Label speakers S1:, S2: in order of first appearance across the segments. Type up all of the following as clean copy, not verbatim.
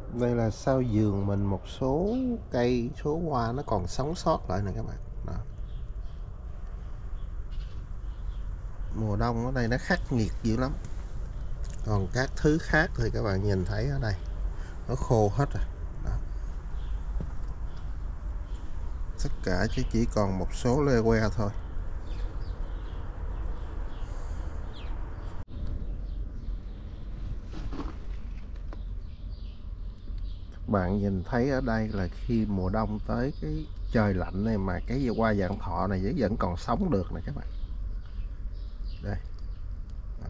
S1: Đây là sau vườn mình, một số cây, số hoa nó còn sống sót lại nè các bạn. Đó. Mùa đông ở đây nó khắc nghiệt dữ lắm. Còn các thứ khác thì các bạn nhìn thấy ở đây nó khô hết rồi. Đó. Tất cả chỉ còn một số lê que thôi. Bạn nhìn thấy ở đây là khi mùa đông tới cái trời lạnh này mà cái hoa vạn thọ này vẫn còn sống được nè các bạn. Đây. Đó.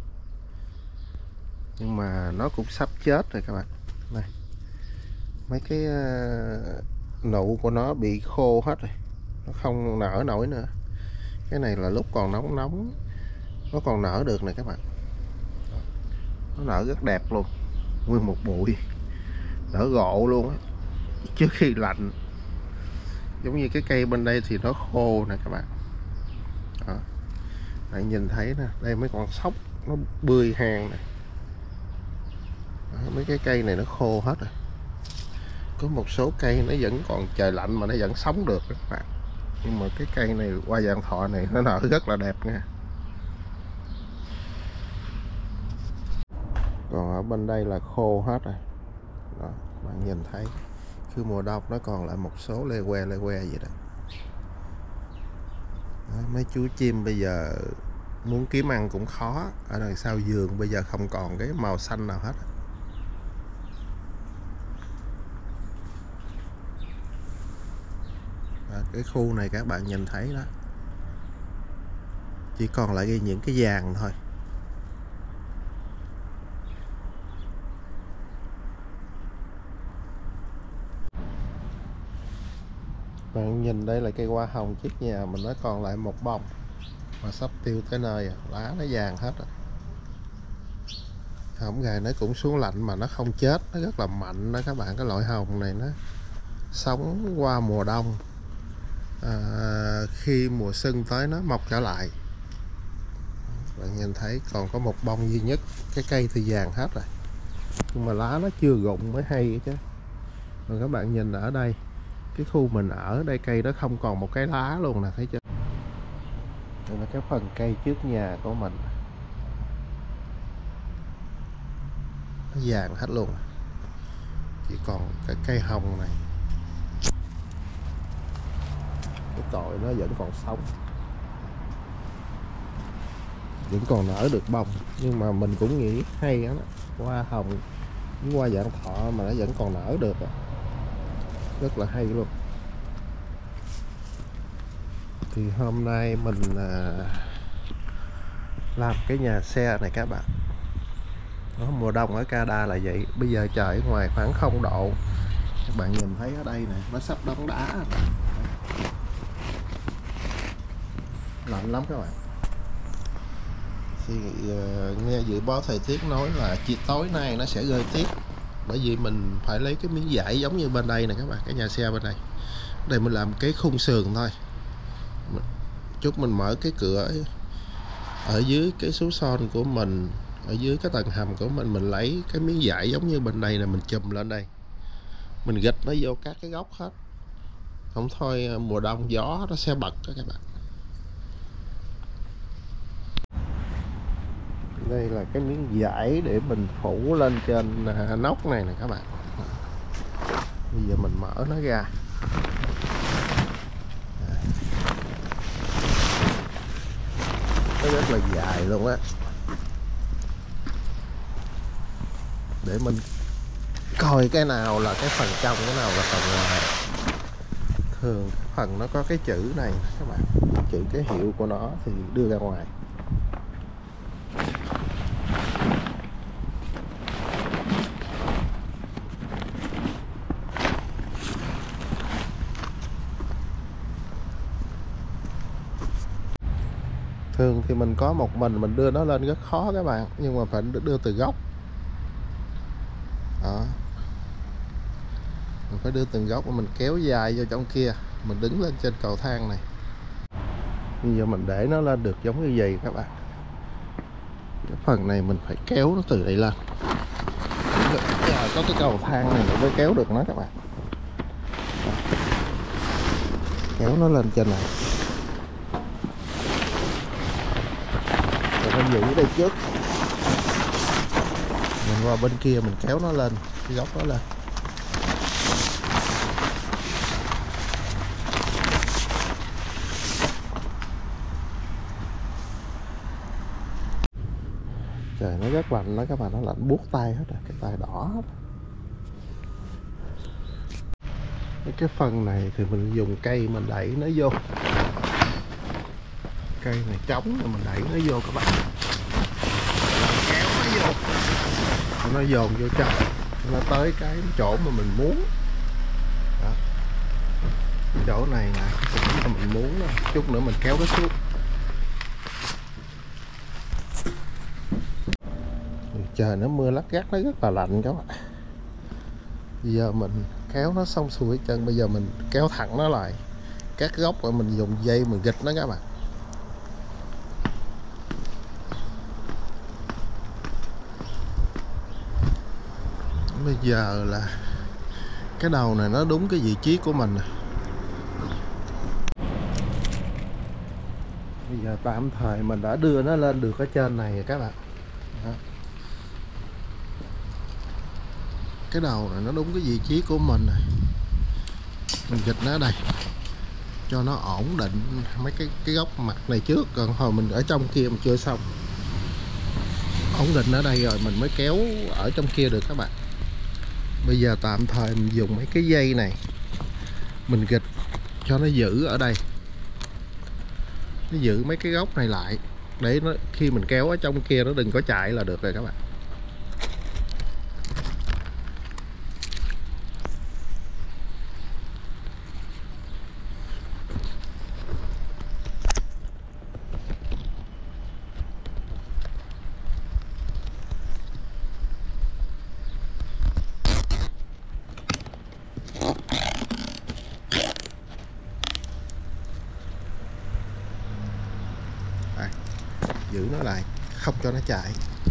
S1: Nhưng mà nó cũng sắp chết rồi các bạn. Đây. Mấy cái nụ của nó bị khô hết rồi, nó không nở nổi nữa. Cái này là lúc còn nóng nóng nó còn nở được nè các bạn. Nó nở rất đẹp luôn, nguyên một bụi nở gộ luôn á, trước khi lạnh. Giống như cái cây bên đây thì nó khô nè các bạn. Đó. Bạn nhìn thấy nè, đây mấy con sóc nó bươi hang nè. Đó, mấy cái cây này nó khô hết rồi. Có một số cây nó vẫn còn trời lạnh mà nó vẫn sống được các bạn. Nhưng mà cái cây này, hoa vạn thọ này, nó nở rất là đẹp nha. Còn ở bên đây là khô hết rồi. Đó, bạn nhìn thấy khi mùa đông nó còn lại một số lê que vậy đó. Đó, mấy chú chim bây giờ muốn kiếm ăn cũng khó. Ở đằng sau vườn bây giờ không còn cái màu xanh nào hết. Đó, cái khu này các bạn nhìn thấy đó, chỉ còn lại những cái vàng thôi. Bạn nhìn đây là cây hoa hồng trước nhà mình, nó còn lại một bông mà sắp tiêu tới nơi, lá nó vàng hết rồi. Hồng gài nó cũng xuống lạnh mà nó không chết, nó rất là mạnh đó các bạn. Cái loại hồng này nó sống qua mùa đông, khi mùa xuân tới nó mọc trở lại. Bạn nhìn thấy còn có một bông duy nhất, cái cây thì vàng hết rồi, nhưng mà lá nó chưa rụng mới hay chứ. Rồi các bạn nhìn ở đây, cái khu mình ở đây cây nó không còn một cái lá luôn nè, thấy chưa? Đây là cái phần cây trước nhà của mình, nó vàng hết luôn, chỉ còn cái cây hồng này, cái cội nó vẫn còn sống, vẫn còn nở được bông. Nhưng mà mình cũng nghĩ hay đó, hoa hồng với hoa vạn thọ mà nó vẫn còn nở được, rất là hay luôn. Thì hôm nay mình làm cái nhà xe này các bạn. Đó, mùa đông ở Canada là vậy. Bây giờ trời ở ngoài khoảng 0 độ. Các bạn nhìn thấy ở đây nè, nó sắp đóng đá rồi. Lạnh lắm các bạn. Thì nghe dự báo thời tiết nói là chiều tối nay nó sẽ rơi tuyết. Bởi vì mình phải lấy cái miếng vải giống như bên đây nè các bạn, cái nhà xe bên đây. Đây mình làm cái khung sườn thôi. Chút mình mở cái cửa ở dưới cái số son của mình, ở dưới cái tầng hầm của mình lấy cái miếng vải giống như bên đây là mình chùm lên đây, mình gịch nó vô các cái góc hết. Không thôi mùa đông gió nó sẽ bật đó các bạn. Đây là cái miếng vải để mình phủ lên trên nóc này nè các bạn. Bây giờ mình mở nó ra, nó rất là dài luôn á, để mình coi cái nào là cái phần trong, cái nào là phần ngoài. Thường phần nó có cái chữ này các bạn, chữ cái hiệu của nó thì đưa ra ngoài. Thường thì mình có một mình đưa nó lên rất khó các bạn, nhưng mà phải đưa từ gốc. Đó, mình phải đưa từng gốc, mình kéo dài vô trong kia, mình đứng lên trên cầu thang này. Bây giờ mình để nó lên được giống như vậy các bạn. Cái phần này mình phải kéo nó từ đây lên. có cái cầu thang này mới kéo được nó các bạn. Kéo nó lên trên này rồi nó giữ đây trước, mình qua bên kia mình kéo nó lên cái góc đó lên. Trời nó rất lạnh đó các bạn, nó lạnh buốt tay hết rồi, cái tay đỏ hết. Cái phần này thì mình dùng cây mình đẩy nó vô, cây này trống rồi mình đẩy nó vô các bạn, kéo nó vô, nó dồn vô trong, nó tới cái chỗ mà mình muốn đó. Chỗ này là cái chỗ mà mình muốn đó. Chút nữa mình kéo nó xuống. Trời nó mưa lắc gắt, nó rất là lạnh các bạn. Bây giờ mình kéo nó xong xuôi chân, bây giờ mình kéo thẳng nó lại các góc rồi mình dùng dây mình gịch nó các bạn. Bây giờ là cái đầu này nó đúng cái vị trí của mình nè. Bây giờ tạm thời mình đã đưa nó lên được ở trên này rồi các bạn đó. Cái đầu này nó đúng cái vị trí của mình này, mình gịch nó ở đây cho nó ổn định mấy cái góc mặt này trước, còn hồi mình ở trong kia mình chưa xong. Ổn định ở đây rồi mình mới kéo ở trong kia được các bạn. Bây giờ tạm thời mình dùng mấy cái dây này mình gịch cho nó giữ ở đây, nó giữ mấy cái góc này lại để nó khi mình kéo ở trong kia nó đừng có chạy là được rồi các bạn. Đây, giữ nó lại không cho nó chạy.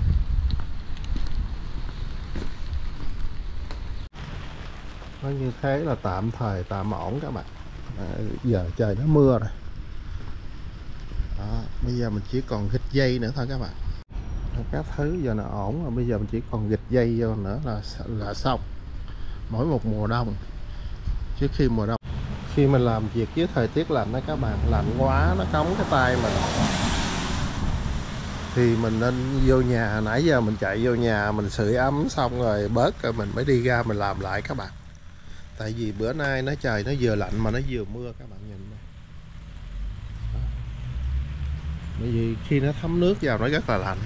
S1: Nó như thế là tạm thời tạm ổn các bạn. Giờ trời nó mưa rồi đó, bây giờ mình chỉ còn gịch dây nữa thôi các bạn. Các thứ giờ nó ổn rồi, bây giờ mình chỉ còn gịch dây vô nữa là xong. Mỗi một mùa đông, trước khi mùa đông, khi mình làm việc với thời tiết lạnh đó các bạn, lạnh quá nó cống cái tay mình thì mình nên vô nhà. Nãy giờ mình chạy vô nhà mình sưởi ấm xong rồi bớt rồi mình mới đi ra mình làm lại các bạn. Tại vì bữa nay nó trời nó vừa lạnh mà nó vừa mưa các bạn nhìn đây. Bởi vì khi nó thấm nước vào nó rất là lạnh.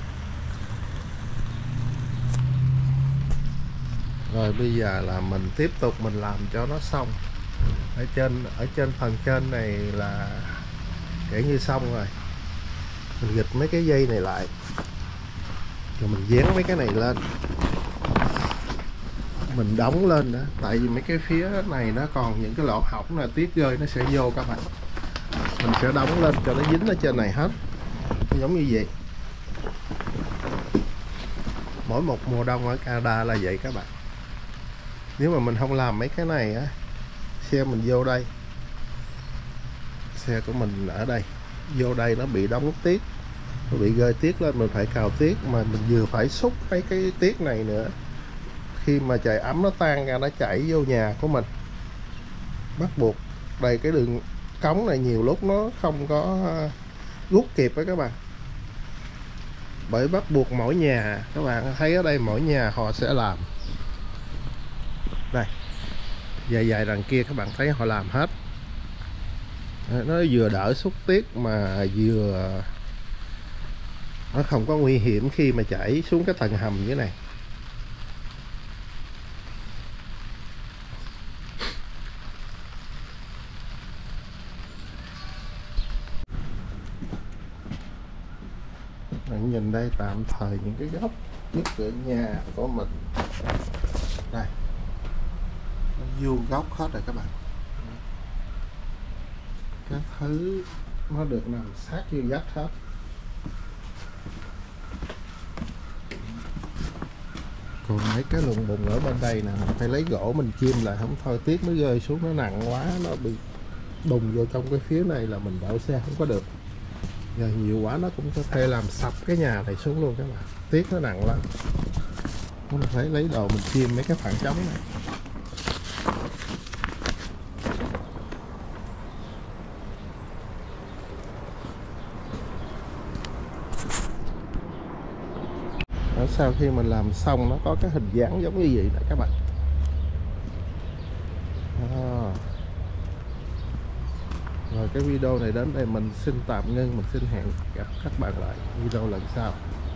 S1: Rồi bây giờ là mình tiếp tục mình làm cho nó xong. Ở trên phần trên này là kể như xong rồi. Mình gịch mấy cái dây này lại rồi mình dán mấy cái này lên, mình đóng lên đó. Tại vì mấy cái phía này nó còn những cái lỗ hổng là tiết rơi nó sẽ vô các bạn. Mình sẽ đóng lên cho nó dính ở trên này hết, giống như vậy. Mỗi một mùa đông ở Canada là vậy các bạn. Nếu mà mình không làm mấy cái này á, xe mình vô đây, xe của mình ở đây, vô đây nó bị đóng tiết, nó bị rơi tiết lên, mình phải cào tiết, mà mình vừa phải xúc mấy cái tiết này nữa. Khi mà trời ấm nó tan ra nó chảy vô nhà của mình, bắt buộc đây cái đường cống này nhiều lúc nó không có rút kịp với các bạn. Bởi bắt buộc mỗi nhà, các bạn thấy ở đây mỗi nhà họ sẽ làm đây, dài dài đằng kia các bạn thấy họ làm hết. Nó vừa đỡ xúc tiết mà vừa nó không có nguy hiểm khi mà chảy xuống cái tầng hầm như thế này. Bạn nhìn đây, tạm thời những cái góc trước cửa nhà của mình đây nó vuông góc hết rồi các bạn. Các thứ nó được nằm sát như vách hết. Còn mấy cái lùng bùng ở bên đây nè, mình phải lấy gỗ mình chim lại, không thôi tiếc nó rơi xuống nó nặng quá, nó bị đùng vô trong cái phía này là mình đậu xe không có được. Giờ nhiều quá nó cũng có thể làm sập cái nhà này xuống luôn các bạn, tiếc nó nặng lắm. Mình phải lấy đồ mình chim mấy cái khoảng trống này. Ở sau khi mình làm xong nó có cái hình dáng giống như vậy nè các bạn. Rồi cái video này đến đây mình xin tạm ngưng, mình xin hẹn gặp các bạn lại video lần sau.